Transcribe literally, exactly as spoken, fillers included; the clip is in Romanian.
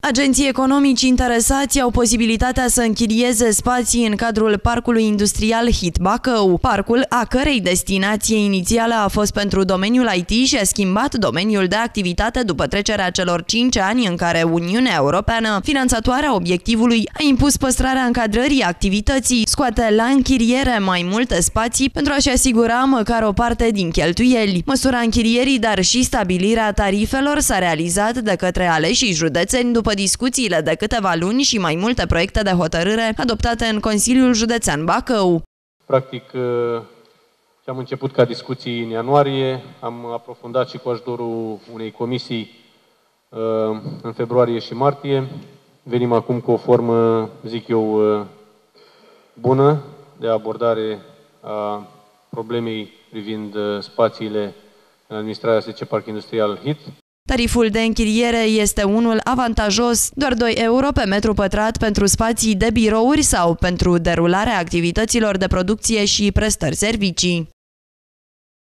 Agenții economici interesați au posibilitatea să închirieze spații în cadrul Parcului Industrial Hit Bacău. Parcul, a cărei destinație inițială a fost pentru domeniul I T, și-a schimbat domeniul de activitate după trecerea celor cinci ani în care Uniunea Europeană, finanțatoarea obiectivului, a impus păstrarea încadrării activității, scoate la închiriere mai multe spații pentru a-și asigura măcar o parte din cheltuieli. Măsura închirierii, dar și stabilirea tarifelor s-a realizat de către aleșii județeni după discuțiile de câteva luni și mai multe proiecte de hotărâre adoptate în Consiliul Județean Bacău. Practic, ce am început ca discuții în ianuarie, am aprofundat și cu ajutorul unei comisii în februarie și martie. Venim acum cu o formă, zic eu, bună de abordare a problemei privind spațiile în administrarea S C Parc Industrial Hit. Tariful de închiriere este unul avantajos, doar doi euro pe metru pătrat pentru spații de birouri sau pentru derularea activităților de producție și prestări servicii.